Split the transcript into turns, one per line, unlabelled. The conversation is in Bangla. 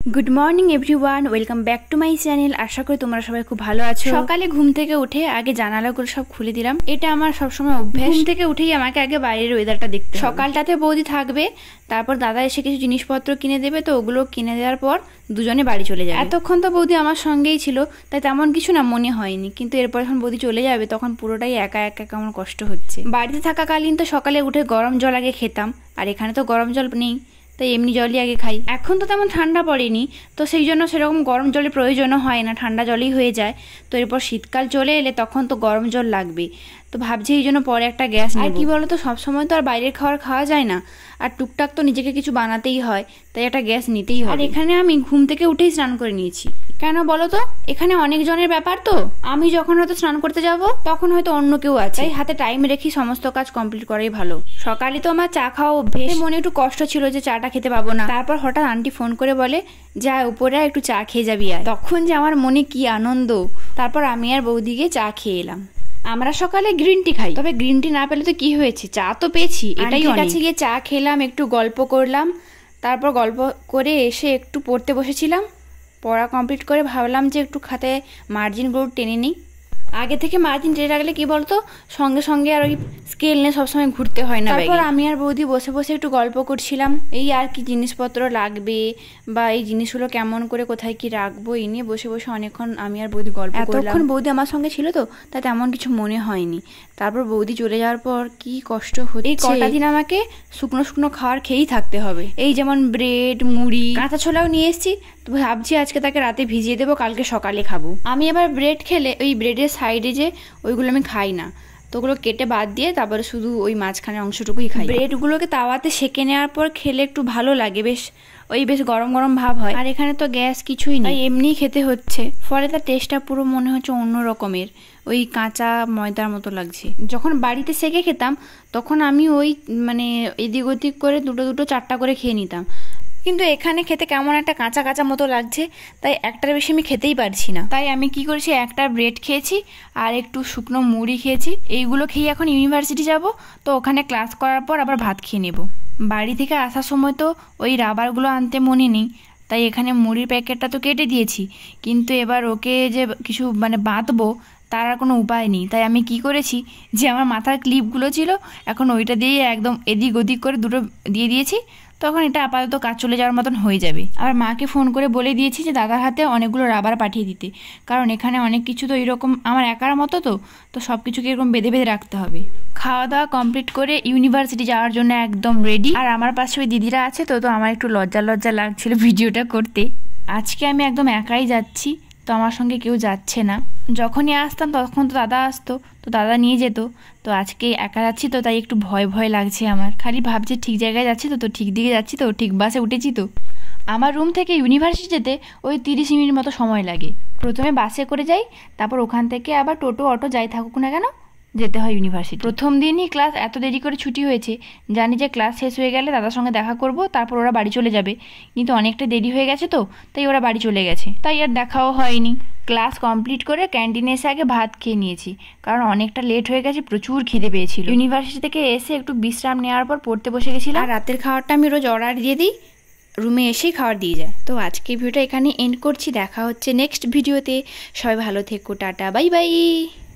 Good morning everyone, welcome back to my channel. আশা করি তোমরা সবাই খুব ভালো আছো। সকালে ঘুম থেকে উঠে আগে জানালাগুলো সব খুলে দিলাম। এটা আমার সবসময় অভ্যাস। ঘুম থেকে উঠেই আমাকে আগে বাইরের ওয়েদারটা দেখতে হবে। সকালটাতে বৌদি থাকবে, তারপর দাদা এসে কিছু জিনিসপত্র কিনে দেবে, তো ওগুলো কিনে দেওয়ার পর দুজনে বাড়ি চলে যাবে। এতক্ষণ তো বৌদি আমার সঙ্গেই ছিল, তাই তেমন কিছু না মনে হয়নি, কিন্তু এরপর যখন বৌদি চলে যাবে তখন পুরোটাই একা একা কেমন কষ্ট হচ্ছে। বাড়িতে থাকাকালীন তো সকালে উঠে গরম জল আগে খেতাম, আর এখানে তো গরম জল নেই, তাই এমনি জলই আগে খাই। এখন তো তেমন ঠান্ডা পড়েনি, তো সেই জন্য সেরকম গরম জলের প্রয়োজনও হয় না, ঠান্ডা জলই হয়ে যায়। তো এরপর শীতকাল চলে এলে তখন তো গরম জল লাগবে, তো ভাবছি এই জন্য পরে একটা গ্যাস। আর কি বলো তো, সবসময় তো আর বাইরের খাবার খাওয়া যায় না, আর টুকটাক তো নিজেকে কিছু বানাতেই হয়, তাই একটা গ্যাস নিতেই হয়। আর এখানে আমি ঘুম থেকে উঠেই স্নান করে নিয়েছি। কেন বলো তো, এখানে অনেকজনের ব্যাপার, তো আমি যখন হয়তো স্নান করতে যাব তখন হয়তো অন্য কেউ আছে, তাই হাতে টাইম রেখে সমস্ত কাজ কমপ্লিট করাই ভালো। সকালে তো আমার চা খাওয়া অভ্যেস, মনে একটু কষ্ট ছিল যে চাটা খেতে পাবো না। তারপর হঠাৎ আন্টি ফোন করে বলে, যা উপরে একটু চা খেয়ে যাবি আয়। তখন যে আমার মনে কি আনন্দ। তারপর আমি আর বৌদিকে চা খেয়ে এলাম। আমরা সকালে গ্রিন টি খাই, তবে গ্রিন টি না পেলে তো কি হয়েছে, চা তো পেয়েছি, এটাই অনেক। কাছে গিয়ে চা খেলাম, একটু গল্প করলাম, তারপর গল্প করে এসে একটু পড়তে বসেছিলাম। পড়া কমপ্লিট করে ভাবলাম যে একটু খাতায় মার্জিনগুলো টেনে নিই। আগে থেকে মার্জিন টেনে রাখলে কি বলতো, সঙ্গে সঙ্গে আর ওই স্কেল নিয়ে সবসময় ঘুরতে হয় না। তারপর আমি আর বৌদি বসে বসে একটু গল্প করছিলাম, এই আর কি জিনিসপত্র লাগবে বা এই জিনিসগুলো কেমন করে কোথায় কি রাখবো, এই নিয়ে বসে বসে অনেকক্ষণ আমি আর বৌদি গল্প করলাম। এতক্ষণ বৌদি আমার সঙ্গে ছিল তো, তাই তেমন কিছু মনে হয়নি। তারপর বৌদি চলে যাওয়ার পর কি কষ্ট হচ্ছে। এই কটা দিন আমাকে শুকনো শুকনো খাবার খেয়েই থাকতে হবে। এই যেমন ব্রেড, মুড়ি, কাঁচা ছোলাও নিয়ে এসেছি, তো ভাবছি আজকে তাকে রাতে ভিজিয়ে দেবো, কালকে সকালে খাবো। আমি আবার ব্রেড খেলে ওই ব্রেডের সাইডে যে ওইগুলো আমি খাই না, তো ওগুলো কেটে বাদ দিয়ে তারপরে শুধু ওই মাঝখানে অংশটুকুই খাই। ব্রেডগুলোকে তাওয়াতে সেঁকে নেওয়ার পর খেলে একটু ভালো লাগে, বেশ গরম গরম ভাব হয়। আর এখানে তো গ্যাস কিছুই নেই, এমনি খেতে হচ্ছে, ফলে তার টেস্টটা পুরো মনে হচ্ছে অন্য রকমের, ওই কাঁচা ময়দার মতো লাগছে। যখন বাড়িতে সেঁকে খেতাম তখন আমি ওই এদিক ওদিক করে দুটো চারটা করে খেয়ে নিতাম, কিন্তু এখানে খেতে কেমন একটা কাঁচা কাঁচা মতো লাগছে, তাই একটার বেশি আমি খেতেই পারছি না। তাই আমি কি করেছি, একটা ব্রেড খেয়েছি আর একটু শুকনো মুড়ি খেয়েছি। এইগুলো খেয়ে এখন ইউনিভার্সিটি যাব, তো ওখানে ক্লাস করার পর আবার ভাত খেয়ে নেব। বাড়ি থেকে আসার সময় তো ওই রাবারগুলো আনতে মনে নেই, তাই এখানে মুড়ির প্যাকেটটা তো কেটে দিয়েছি, কিন্তু এবার ওকে যে কিছু বাঁধবো তার আর কোনো উপায় নেই। তাই আমি কি করেছি, যে আমার মাথার ক্লিপগুলো ছিল এখন ওইটা দিয়ে একদম এদিক ওদিক করে দুটো দিয়ে দিয়েছি, তখন এটা আপাতত কাজ চলে যাওয়ার মতন হয়ে যাবে। আর মাকে ফোন করে বলে দিয়েছি যে দাদার হাতে অনেকগুলো রাবার পাঠিয়ে দিতে, কারণ এখানে অনেক কিছু তো এরকম আমার একার মতো, তো সব কিছুকে এরকম বেঁধে বেঁধে রাখতে হবে। খাওয়া দাওয়া কমপ্লিট করে ইউনিভার্সিটি যাওয়ার জন্য একদম রেডি। আর আমার পাশে ওই দিদিরা আছে, তো আমার একটু লজ্জা লাগছিল ভিডিওটা করতে। আজকে আমি একদম একাই যাচ্ছি, তো আমার সঙ্গে কেউ যাচ্ছে না। যখনই আসতাম তখন তো দাদা আসতো, তো দাদা নিয়ে যেত, তো আজকে একা যাচ্ছি, তো তাই একটু ভয় ভয় লাগছে আমার। খালি ভাবছি ঠিক জায়গায় যাচ্ছি তো ঠিক দিকে যাচ্ছি, তো ঠিক বাসে উঠেছি। তো আমার রুম থেকে ইউনিভার্সিটি যেতে ওই 30 মিনিট মতো সময় লাগে। প্রথমে বাসে করে যাই, তারপর ওখান থেকে আবার টোটো অটো যাই থাকুক না কেন যেতে হয় ইউনিভার্সিটি। প্রথম দিনই ক্লাস এত দেরি করে ছুটি হয়েছে, জানি যে ক্লাস শেষ হয়ে গেলে দাদার সঙ্গে দেখা করব, তারপর ওরা বাড়ি চলে যাবে, কিন্তু অনেকটা দেরি হয়ে গেছে, তো তাই ওরা বাড়ি চলে গেছে, তাই আর দেখাও হয়নি। ক্লাস কমপ্লিট করে ক্যান্টিনে এসে আগে ভাত খেয়ে নিয়েছি, কারণ অনেকটা লেট হয়ে গেছে, প্রচুর খিদে পেয়েছিল। ইউনিভার্সিটি থেকে এসে একটু বিশ্রাম নেওয়ার পর পড়তে বসে গেছিলাম। আর রাতের খাবারটা আমি রোজ অর্ডার দিয়ে দিই, রুমে এসেই খাবার দিয়ে যায়। তো আজকে ভিডিওটা এখানে এন্ড করছি, দেখা হচ্ছে নেক্সট ভিডিওতে। সবাই ভালো থেকো, টাটা, বাই বাই।